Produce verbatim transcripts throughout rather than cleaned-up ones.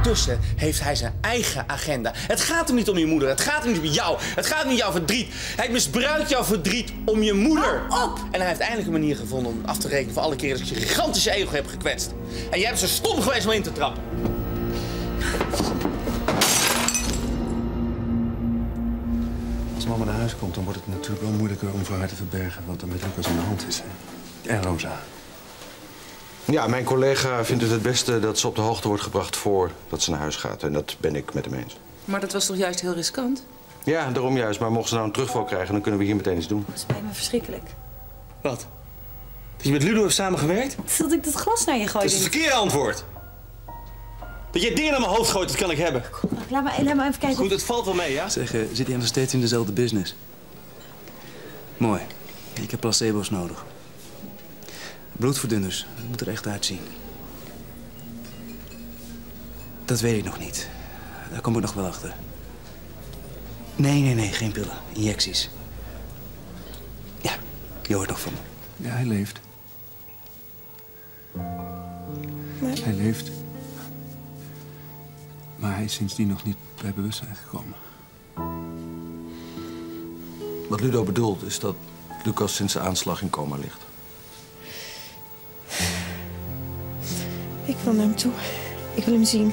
ondertussen heeft hij zijn eigen agenda. Het gaat hem niet om je moeder. Het gaat hem niet om jou. Het gaat niet om jouw verdriet. Hij misbruikt jouw verdriet om je moeder. Hou op! En hij heeft eindelijk een manier gevonden om af te rekenen voor alle keren dat ik je gigantische ego heb gekwetst. En jij bent zo stom geweest om in te trappen. Als mama naar huis komt, dan wordt het natuurlijk wel moeilijker om voor haar te verbergen wat er met Lucas aan de hand is. Hè? En Rosa. Ja, mijn collega vindt het het beste dat ze op de hoogte wordt gebracht voordat ze naar huis gaat. En dat ben ik met hem eens. Maar dat was toch juist heel riskant? Ja, daarom juist. Maar mocht ze nou een terugval krijgen, dan kunnen we hier meteen iets doen. Dat spijt me verschrikkelijk. Wat? Dat je met Ludo hebt samengewerkt? Dat ik dat glas naar je Dat gooide. is het verkeerde antwoord. Dat jij dingen naar mijn hoofd gooit, dat kan ik hebben. Laat me, laat me even kijken. Goed, het valt wel mee, ja? Zeg, uh, zit hij nog steeds in dezelfde business? Mooi. Ik heb placebo's nodig. Bloedverdunners. Dat moet er echt uitzien. Dat weet ik nog niet. Daar kom ik nog wel achter. Nee, nee, nee. Geen pillen. Injecties. Ja, je hoort nog van me. Ja, hij leeft. Maar... Hij leeft. Maar hij is sindsdien nog niet bij bewustzijn gekomen. Wat Ludo bedoelt is dat Lucas sinds de aanslag in coma ligt. Ik wil naar hem toe. Ik wil hem zien.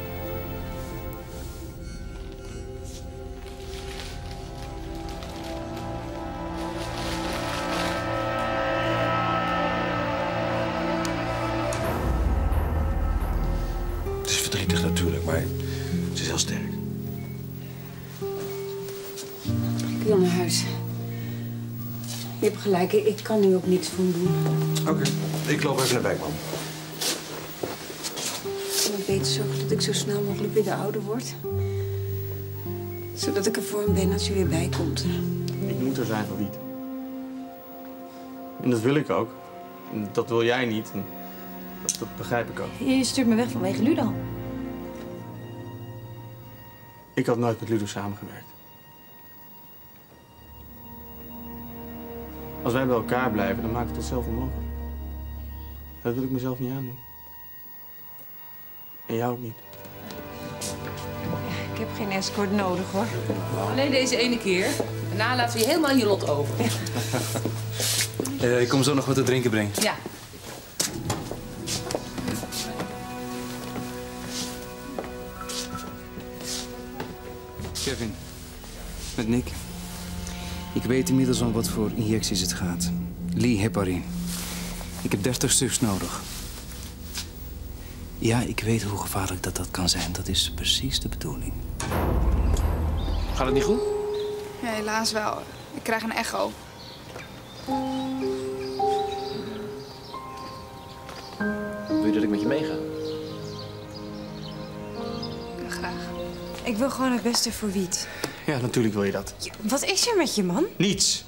Het is verdrietig natuurlijk, maar ze is heel sterk. Ik wil naar huis. Je hebt gelijk, ik kan nu ook niks voor hem doen. Oké, okay. Ik loop even naar Bijkman. Ik moet beter zorgen dat ik zo snel mogelijk weer de ouder word. Zodat ik er voor hem ben als hij weer bijkomt. Ik moet er zijn voor Wiet. En dat wil ik ook. En dat wil jij niet. En dat, dat begrijp ik ook. Je stuurt me weg vanwege Ludo. Ik had nooit met Ludo samengewerkt. Als wij bij elkaar blijven, dan maakt het onszelf onmogelijk. Dat wil ik mezelf niet aandoen. En jou ook niet. Ik heb geen escort nodig, hoor. Alleen deze ene keer. Daarna laten we je helemaal aan je lot over. Uh, ik kom zo nog wat te drinken brengen. Ja. Kevin, met Nick. Ik weet inmiddels om wat voor injecties het gaat. Lee heparin. Ik heb dertig stuks nodig. Ja, ik weet hoe gevaarlijk dat dat kan zijn. Dat is precies de bedoeling. Gaat het niet goed? Ja, helaas wel. Ik krijg een echo. Wil je dat ik met je meega? Ja, graag. Ik wil gewoon het beste voor Wiet. Ja, natuurlijk wil je dat. Wat is er met je, man? Niets.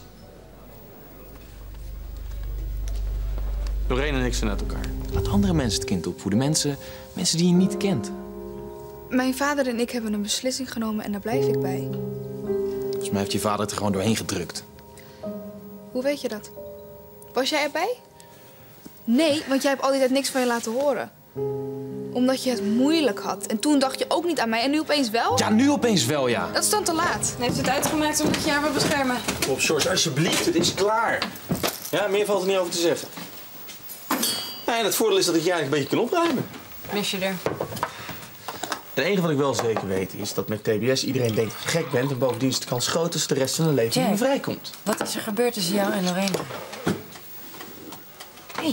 Lorraine en ik zijn uit elkaar. Laat andere mensen het kind opvoeden. Mensen, mensen die je niet kent. Mijn vader en ik hebben een beslissing genomen en daar blijf ik bij. Volgens mij heeft je vader het er gewoon doorheen gedrukt. Hoe weet je dat? Was jij erbij? Nee, want jij hebt al die tijd niks van je laten horen. Omdat je het moeilijk had. En toen dacht je ook niet aan mij en nu opeens wel? Ja, nu opeens wel, ja. Dat is dan te laat. Heeft het uitgemaakt omdat je haar wil beschermen? Op, George, alsjeblieft. Het is klaar. Ja, meer valt er niet over te zeggen. Ja, en het voordeel is dat ik je eigenlijk een beetje kan opruimen. Mis je er? Het enige wat ik wel zeker weet is dat met T B S iedereen denkt dat je gek bent. En bovendien is de kans groot dat ze de rest van hun leven niet meer vrijkomt. Wat is er gebeurd tussen jou en Lorraine? Hé. Hey.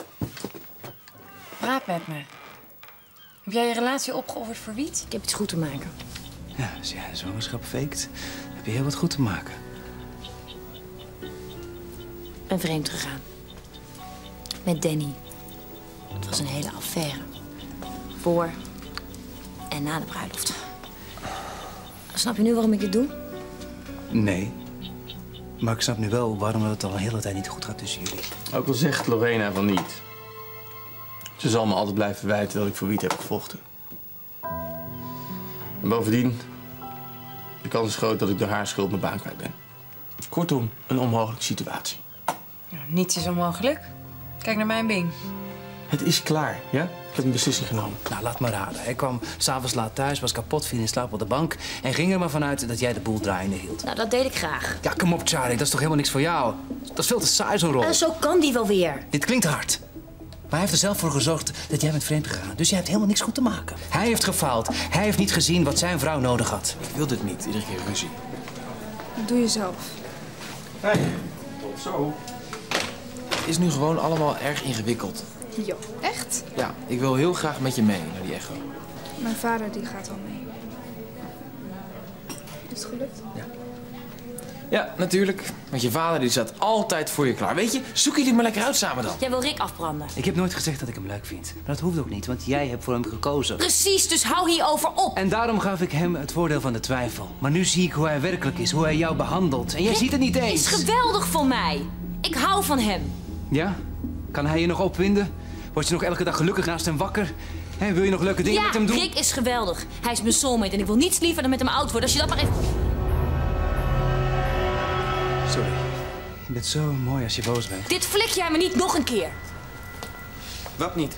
Praat met me. Heb jij je relatie opgeofferd voor Wiet? Ik heb iets goed te maken. Ja, als jij een zwangerschap faked, heb je heel wat goed te maken. Ik ben vreemd gegaan. Met Danny. Het was een hele affaire. Voor en na de bruiloft. Snap je nu waarom ik dit doe? Nee. Maar ik snap nu wel waarom het al een hele tijd niet goed gaat tussen jullie. Ook al zegt Lorena van niet. Ze zal me altijd blijven verwijten dat ik voor Wiet heb gevochten. En bovendien, de kans is groot dat ik door haar schuld mijn baan kwijt ben. Kortom, een onmogelijke situatie. Nou, niets is onmogelijk. Kijk naar mijn Bing. Het is klaar, ja? Ik heb een beslissing genomen. Nou, laat maar raden. Hij kwam s'avonds laat thuis, was kapot, viel in slaap op de bank... en ging er maar vanuit dat jij de boel draaiende hield. Nou, dat deed ik graag. Ja, kom op, Charlie. Dat is toch helemaal niks voor jou? Dat is veel te saai, zo'n rol. En zo kan die wel weer. Dit klinkt hard. Maar hij heeft er zelf voor gezorgd dat jij bent vreemd gegaan. Dus jij hebt helemaal niks goed te maken. Hij heeft gefaald. Hij heeft niet gezien wat zijn vrouw nodig had. Ik wil dit niet, iedere keer ruzie. Dat doe je zelf. Hé, hey, tot zo. Het is nu gewoon allemaal erg ingewikkeld. Jo, echt? Ja, ik wil heel graag met je mee naar die echo. Mijn vader die gaat wel mee. Is het gelukt? Ja. Ja, natuurlijk. Want je vader die staat altijd voor je klaar. Weet je, zoek jullie maar lekker uit samen dan. Jij wil Rick afbranden. Ik heb nooit gezegd dat ik hem leuk vind. Maar dat hoeft ook niet, want jij hebt voor hem gekozen. Precies, dus hou hierover op. En daarom gaf ik hem het voordeel van de twijfel. Maar nu zie ik hoe hij werkelijk is, hoe hij jou behandelt. En jij Rick ziet het niet eens. is geweldig voor mij. Ik hou van hem. Ja? Kan hij je nog opwinden? Word je nog elke dag gelukkig naast hem wakker? He, wil je nog leuke dingen Ja, met hem doen? Rick is geweldig. Hij is mijn soulmate en ik wil niets liever dan met hem oud worden. Als je dat maar even... Sorry. Je bent zo mooi als je boos bent. Dit flik jij me niet nog een keer. Wat niet?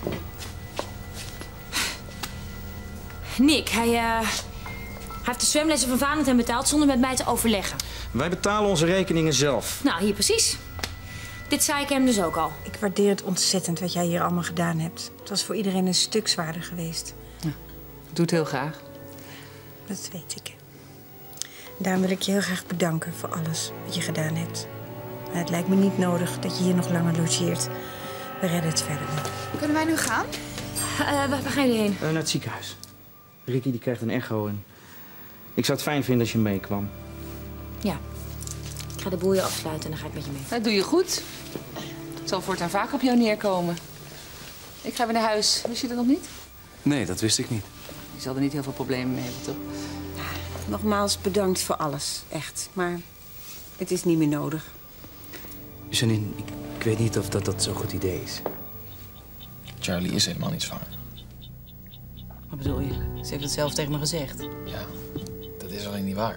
Nick, hij, uh, hij heeft de zwemlessen van Valentijn betaald zonder met mij te overleggen. Wij betalen onze rekeningen zelf. Nou, hier precies. Dit zei ik hem dus ook al. Ik waardeer het ontzettend wat jij hier allemaal gedaan hebt. Het was voor iedereen een stuk zwaarder geweest. Ja, doe het heel graag. Dat weet ik. Daarom wil ik je heel graag bedanken voor alles wat je gedaan hebt. Maar het lijkt me niet nodig dat je hier nog langer logeert. We redden het verder niet. Kunnen wij nu gaan? Uh, waar, waar gaan jullie heen? Uh, naar het ziekenhuis. Ricky die krijgt een echo en ik zou het fijn vinden als je meekwam. Ja. Ik ga de boel je afsluiten en dan ga ik met je mee. Dat doe je goed. Het zal voortaan vaak op jou neerkomen. Ik ga weer naar huis. Wist je dat nog niet? Nee, dat wist ik niet. Je zal er niet heel veel problemen mee hebben, toch? Nogmaals bedankt voor alles, echt. Maar het is niet meer nodig. Janine, ik, ik weet niet of dat, dat zo'n goed idee is. Charlie is helemaal niet zwanger. Wat bedoel je? Ze heeft het zelf tegen me gezegd. Ja, dat is alleen niet waar.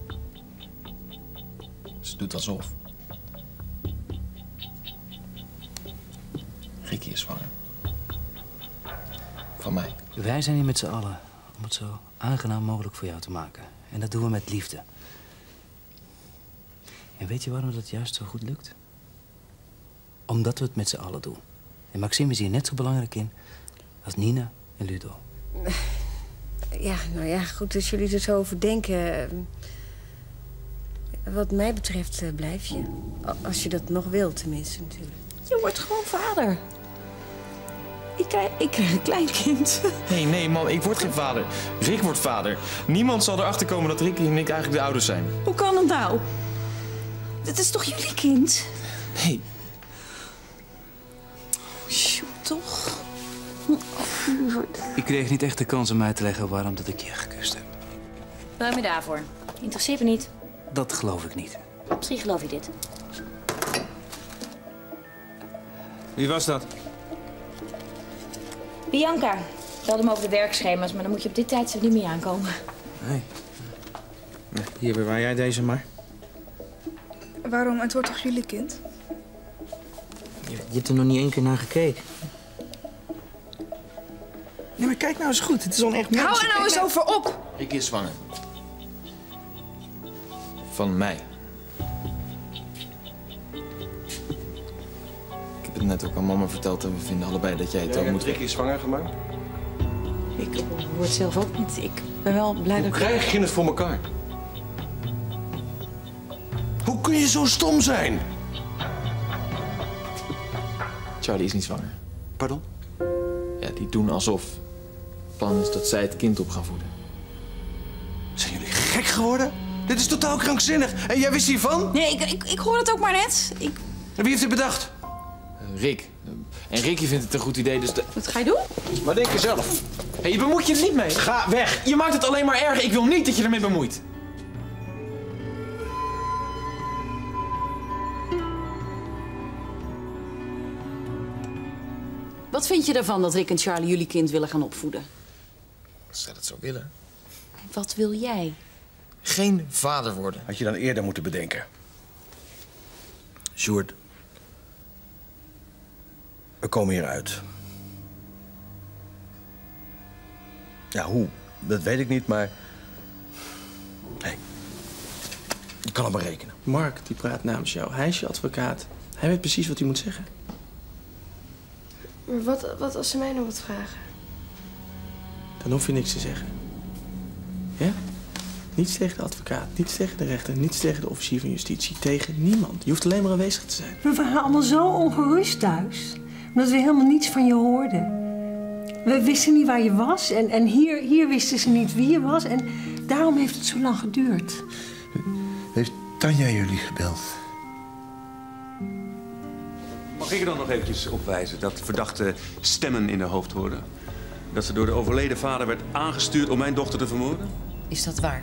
Ze doet alsof. Ricky is zwanger. Van mij. Wij zijn hier met z'n allen om het zo aangenaam mogelijk voor jou te maken. En dat doen we met liefde. En weet je waarom dat juist zo goed lukt? Omdat we het met z'n allen doen. En Maxime is hier net zo belangrijk in als Nina en Ludo. Ja, nou ja, goed, als jullie er zo over denken. Wat mij betreft uh, blijf je. Als je dat nog wilt, tenminste, natuurlijk. Je wordt gewoon vader. Ik krijg, ik krijg een kleinkind. Nee, nee, man, ik word geen vader. Rick wordt vader. Niemand zal erachter komen dat Ricky en ik eigenlijk de ouders zijn. Hoe kan het nou? Dit is toch jullie kind? Nee. Sjoe, toch? Ik kreeg niet echt de kans om uit te leggen waarom dat ik je gekust heb. Ruim je daarvoor. Interesseert me niet. Dat geloof ik niet. Misschien geloof je dit. Wie was dat? Bianca. Ik belde hem over de werkschema's, maar dan moet je op dit tijdstip niet meer aankomen. Nee. nee. Hier bewaar jij deze maar. Waarom? Het wordt toch jullie kind? Je, je hebt er nog niet één keer naar gekeken. Nee, maar kijk nou eens goed. Het is al echt... Hou er nou eens over op! Ricky is zwanger. Van mij. Ik heb het net ook aan mama verteld en we vinden allebei dat jij het ook moet... Ricky is zwanger gemaakt? Ik hoor het zelf ook niet. Ik ben wel blij Hoe dat ik... krijg je het voor elkaar? Hoe kun je zo stom zijn? Charlie is niet zwanger. Pardon? Ja, die doen alsof. Het plan is dat zij het kind op gaan voeden. Zijn jullie gek geworden? Dit is totaal krankzinnig. En jij wist hiervan? Nee, ik, ik, ik hoor het ook maar net. Ik... En wie heeft dit bedacht? Uh, Rick. Uh, en Ricky vindt het een goed idee, dus... De... Wat ga je doen? Wat denk je zelf? Hé, hey, je bemoeit je er niet mee. Ga weg! Je maakt het alleen maar erger. Ik wil niet dat je ermee bemoeit. Wat vind je ervan dat Rick en Charlie jullie kind willen gaan opvoeden? Als zij dat zo willen. Wat wil jij? Geen vader worden. Had je dan eerder moeten bedenken. Sjoerd. We komen hieruit. Ja, hoe? Dat weet ik niet, maar... Hé, ik kan op me rekenen. Mark, die praat namens jou. Hij is je advocaat. Hij weet precies wat hij moet zeggen. Maar wat, wat als ze mij nog wat vragen? Dan hoef je niks te zeggen. Ja? Niets tegen de advocaat, niets tegen de rechter, niets tegen de officier van justitie. Tegen niemand. Je hoeft alleen maar aanwezig te zijn. We waren allemaal zo ongerust thuis. Omdat we helemaal niets van je hoorden. We wisten niet waar je was. En, en hier, hier wisten ze niet wie je was. En daarom heeft het zo lang geduurd. Heeft Tanja jullie gebeld? Mag ik er dan nog eventjes op wijzen dat verdachte stemmen in de hoofd hoorden? Dat ze door de overleden vader werd aangestuurd om mijn dochter te vermoorden? Is dat waar?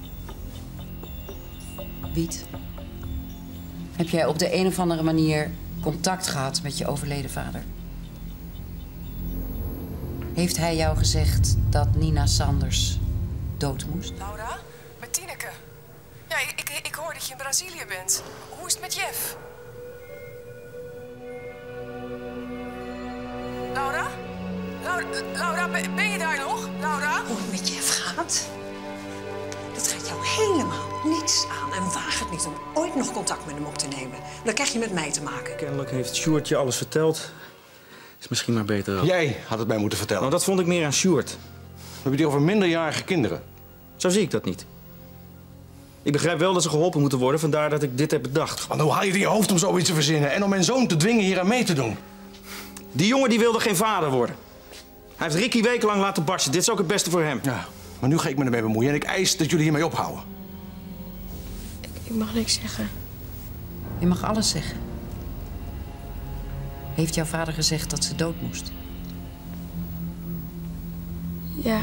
Wiet, heb jij op de een of andere manier contact gehad met je overleden vader? Heeft hij jou gezegd dat Nina Sanders dood moest? Laura, met Tineke. Ja, ik, ik, ik hoor dat je in Brazilië bent. Hoe is het met Jeff? Laura? Laura, Laura ben, ben je daar nog? Laura? Hoe het met Jeff gaat? Dat gaat jou helemaal niets aan. En waag het niet om ooit nog contact met hem op te nemen. Dan krijg je met mij te maken. Kennelijk heeft Sjoerd je alles verteld. Is misschien maar beter ook. Jij had het mij moeten vertellen. Nou, dat vond ik meer aan Sjoerd. We hebben het hier over minderjarige kinderen. Zo zie ik dat niet. Ik begrijp wel dat ze geholpen moeten worden, vandaar dat ik dit heb bedacht. Want hoe haal je het in je hoofd om zoiets te verzinnen en om mijn zoon te dwingen hier aan mee te doen? Die jongen die wilde geen vader worden. Hij heeft Ricky wekenlang laten barsten. Dit is ook het beste voor hem. Ja, maar nu ga ik me ermee bemoeien en ik eis dat jullie hiermee ophouden. Ik, ik mag niks zeggen. Je mag alles zeggen. Heeft jouw vader gezegd dat ze dood moest? Ja.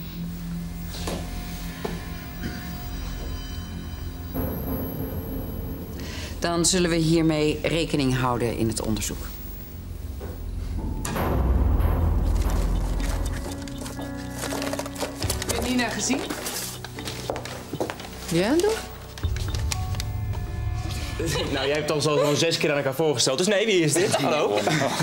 Dan zullen we hiermee rekening houden in het onderzoek. Heb je Nina gezien? Ja, doe. Nou, jij hebt al zo'n zes keer aan elkaar voorgesteld. Dus nee, wie is dit? Hallo?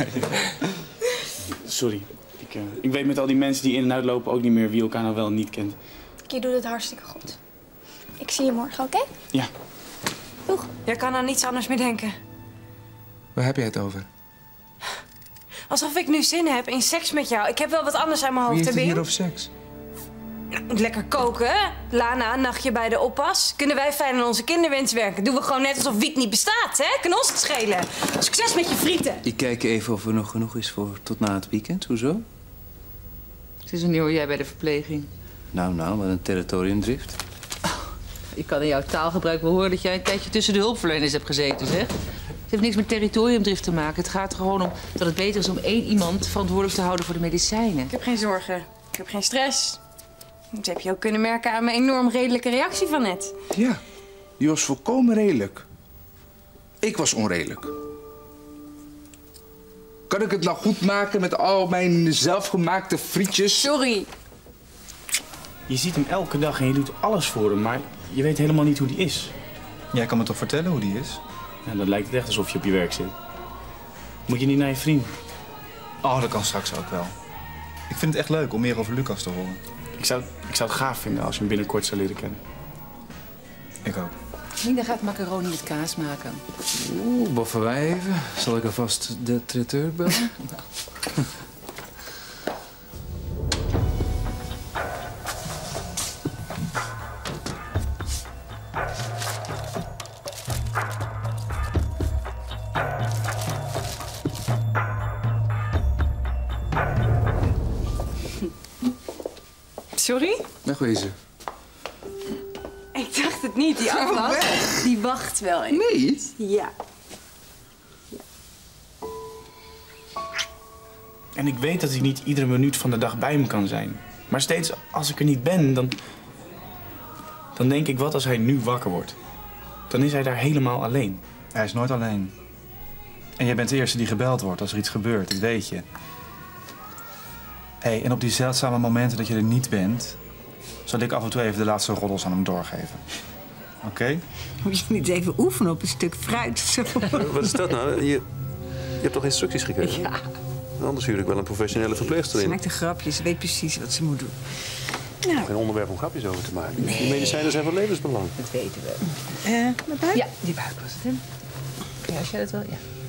Sorry. Ik, uh, ik weet met al die mensen die in en uitlopen ook niet meer wie elkaar nou wel en niet kent. Je doet het hartstikke goed. Ik zie je morgen, oké? Okay? Ja. Doeg. Jij kan aan niets anders meer denken. Waar heb jij het over? Alsof ik nu zin heb in seks met jou. Ik heb wel wat anders aan mijn hoofd, Wie hè, heeft het Bim? hier over seks? Nou, lekker koken, hè? Lana, een nachtje bij de oppas. Kunnen wij fijn aan onze kinderwens werken? Doen we gewoon net alsof Wiet niet bestaat, hè? Kan ons het schelen. Succes met je frieten. Ik kijk even of er nog genoeg is voor tot na het weekend. Hoezo? Sinds hoor jij bij de verpleging? Nou, nou, wat een territoriumdrift. Ik kan in jouw taalgebruik wel horen dat jij een tijdje tussen de hulpverleners hebt gezeten, zeg. Het heeft niks met territoriumdrift te maken. Het gaat er gewoon om dat het beter is om één iemand verantwoordelijk te houden voor de medicijnen. Ik heb geen zorgen. Ik heb geen stress. Dat heb je ook kunnen merken aan mijn enorm redelijke reactie van net. Ja, die was volkomen redelijk. Ik was onredelijk. Kan ik het nou goed maken met al mijn zelfgemaakte frietjes? Sorry. Je ziet hem elke dag en je doet alles voor hem, maar je weet helemaal niet hoe die is. Jij kan me toch vertellen hoe die is? Ja, dan lijkt het echt alsof je op je werk zit. Moet je niet naar je vriend? Oh, dat kan straks ook wel. Ik vind het echt leuk om meer over Lucas te horen. Ik zou, ik zou het gaaf vinden als je hem binnenkort zou leren kennen. Ik ook. Nina gaat macaroni met kaas maken. Oeh, boffen wij even. Zal ik alvast de traiteur bellen? Sorry? Wegwezen. Ik dacht het niet. Die afwas, die wacht wel eens. Nee? Ja. En ik weet dat ik niet iedere minuut van de dag bij hem kan zijn. Maar steeds als ik er niet ben, dan... dan denk ik, wat als hij nu wakker wordt? Dan is hij daar helemaal alleen. Hij is nooit alleen. En jij bent de eerste die gebeld wordt als er iets gebeurt, dat weet je. Hey, en op die zeldzame momenten dat je er niet bent, zal ik af en toe even de laatste roddels aan hem doorgeven. Oké? Okay? Moet je niet even oefenen op een stuk fruit of zo? Wat is dat nou? Je, je hebt toch instructies gekregen? Ja. Anders huur ik wel een professionele verpleegster Ze in. maakt een grapje, ze weet precies wat ze moet doen. Nou, Geen onderwerp om grapjes over te maken. Die medicijnen zijn van levensbelang. Dat weten we. eh, mijn buik? Ja, die buik was het, hè? Ja, als jij dat wil, ja.